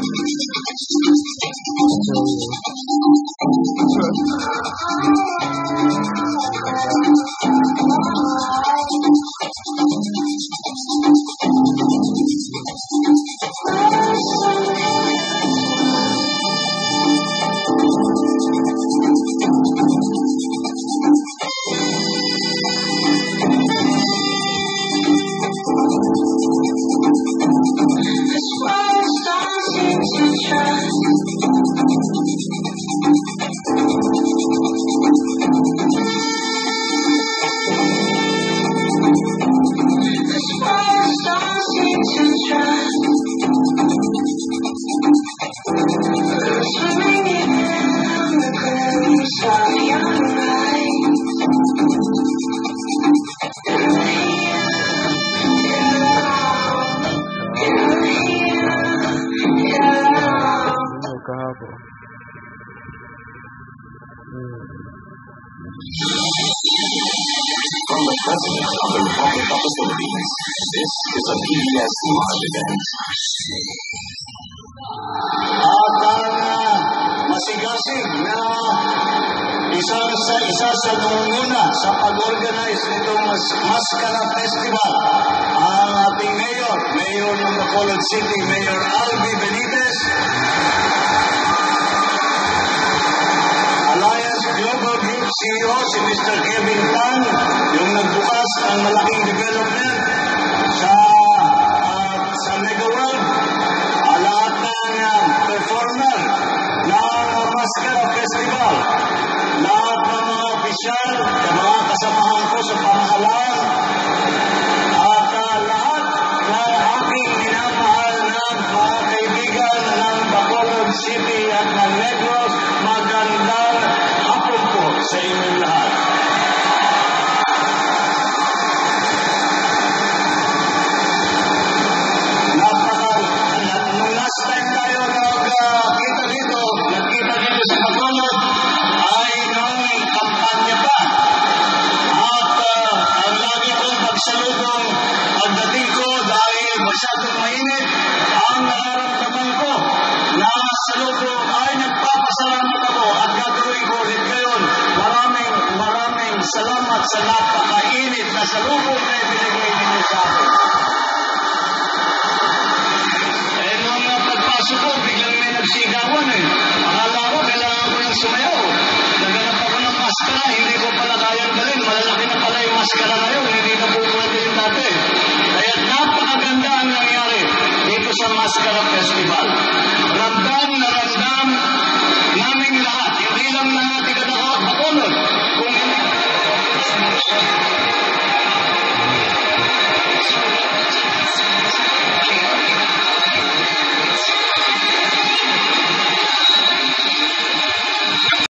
masigasig na isa sa nunguna sa pag-organize nitong Mascara Festival ang ating Mayor ng Bacolod City, Mayor Albi Benitez, Alliance Global Group CEO si Mr. Kevin Tan, yung nagbukas ng malaking development sa Mega World, lahat ng performer ng Mascara Festival, lahat ng mga opisyal, mga kasamahan ko sa pamahalaan, at lahat ng aking minamahal na mga kaibigan ng Bacolod City at ng Negros, magandang hapon po sa inyong lahat. Last time tayo nagkita dito sa Bacolod ay nung kampanya pa. At ang lagi kong pagsalubong pagdating ko dahil masyadong mainit, ang nararamdaman ko na salubong ay nagpapasalamat ako at gagawin ko ulit ngayon. Maraming salamat sa napakainit na salubong na ibinigay ninyo sa akin. Pagpasok ko, biglang may nagsigawan eh. Akala ko, kailangan ko ng sumayaw. Naganap ako ng maskara, hindi ko pala kayang dalhin. Malalaki na pala yung maskara ngayon, hindi na po pwede rin dati. Kaya napakaganda ang nangyari dito sa Mascara Festival.